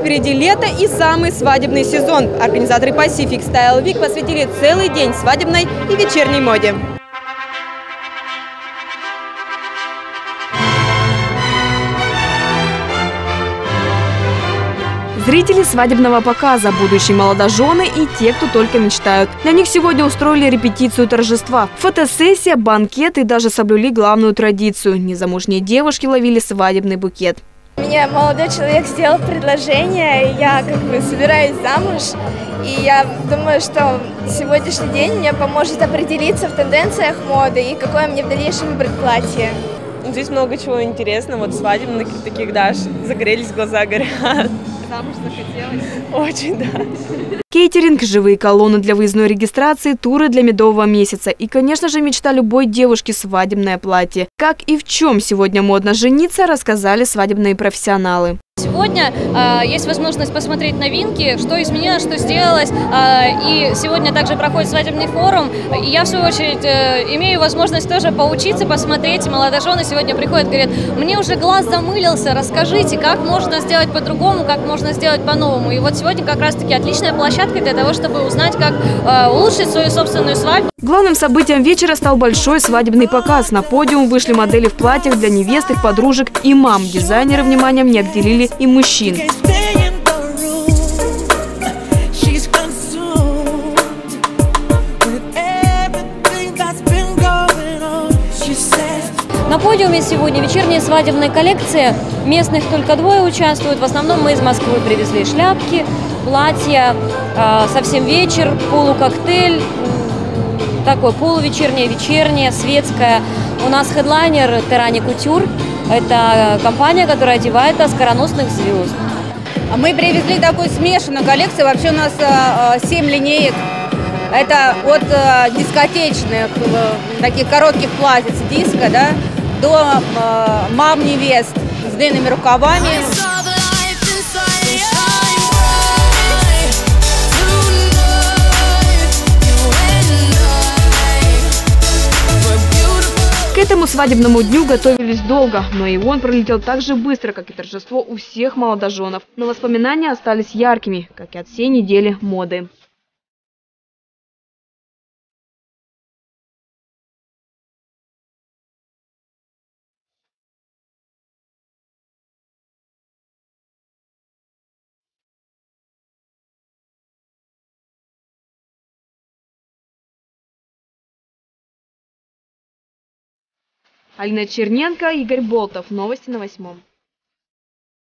Впереди лето и самый свадебный сезон. Организаторы Pacific Style Week посвятили целый день свадебной и вечерней моде. Зрители свадебного показа, будущие молодожены и те, кто только мечтают. Для них сегодня устроили репетицию торжества. Фотосессия, банкет и даже соблюли главную традицию. Незамужние девушки ловили свадебный букет. Мне молодой человек сделал предложение, и я собираюсь замуж. И я думаю, что сегодняшний день мне поможет определиться в тенденциях моды и какое мне в дальнейшем выбрать платье. Здесь много чего интересного, вот свадебных таких, да, загорелись глаза, горят. Замуж захотелось? Очень, да. Кейтеринг, живые колонны для выездной регистрации, туры для медового месяца и, конечно же, мечта любой девушки – свадебное платье. Как и в чем сегодня модно жениться, рассказали свадебные профессионалы. Сегодня есть возможность посмотреть новинки, что изменилось, что сделалось. И сегодня также проходит свадебный форум. И я, в свою очередь, имею возможность тоже поучиться, посмотреть. Молодожены сегодня приходят, говорят: мне уже глаз замылился, расскажите, как можно сделать по-другому, как можно сделать по-новому. И вот сегодня как раз-таки отличная площадка для того, чтобы узнать, как улучшить свою собственную свадьбу. Главным событием вечера стал большой свадебный показ. На подиум вышли модели в платьях для невест, их подружек и мам. Дизайнеры вниманием не обделили и мужчин. На подиуме сегодня вечерняя свадебная коллекция. Местных только 2 участвуют. В основном мы из Москвы привезли шляпки, платья, совсем вечер, полукоктейль, такой полувечерняя, вечерняя, светская. У нас хедлайнер Terrani Couture. Это компания, которая одевает оскароносных звезд. Мы привезли такую смешанную коллекцию. Вообще у нас 7 линеек. Это от дискотечных, таких коротких платьиц, диска, да, до мам невест с длинными рукавами. К этому свадебному дню готовились долго, но и он пролетел так же быстро, как и торжество у всех молодоженов. Но воспоминания остались яркими, как и от всей недели моды. Алина Черненко, Игорь Болтов. Новости на 8.